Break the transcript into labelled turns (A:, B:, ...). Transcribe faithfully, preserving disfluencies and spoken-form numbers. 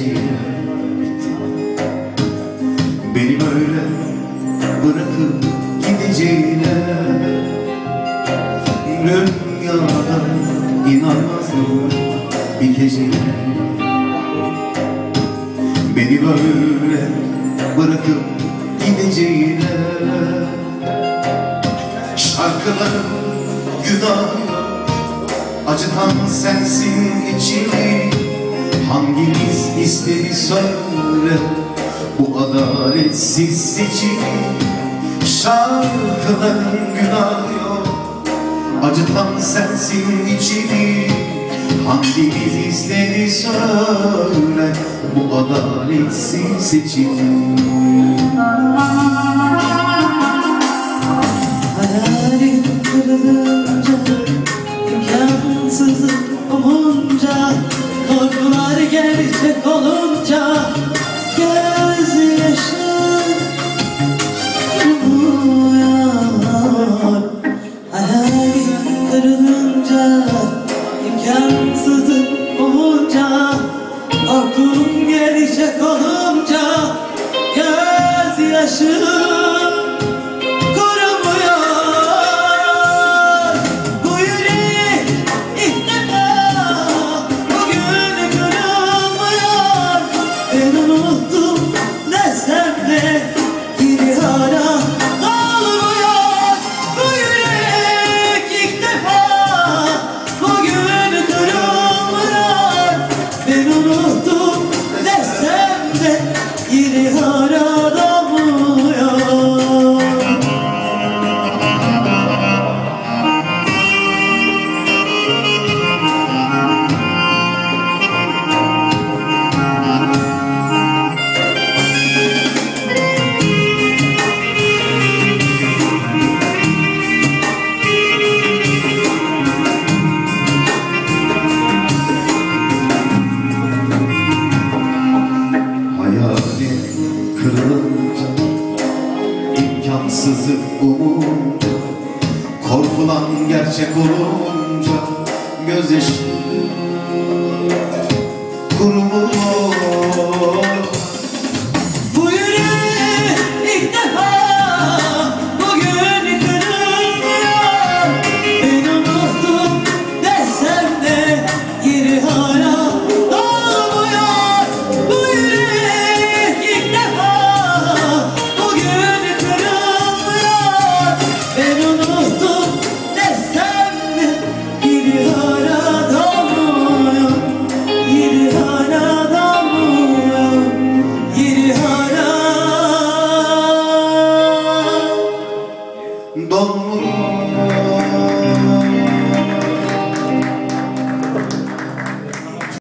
A: geceyle beni böyle bırakıp gideceğine rüyada inanmazdım bir geceyle beni böyle bırakıp gideceğine. Şarkılarım günah acıtan sensin içimi, hangimiz istedi söyle bu adaletsiz seçimi. Şarkıların günahı yok, acıtan sensin içimi, hangimiz istedi söyle bu adaletsiz seçimi.
B: Hayalim kırılınca, imkansızlık olunca, korkular gerçek olunca, gözyaşı durmuyor. Hayalim kırılınca, imkansızlık olunca, korkum gerçek olunca, gözyaşı
A: kırılınca, imkansızlık umunca, korkulan gerçek olunca, gözyaşı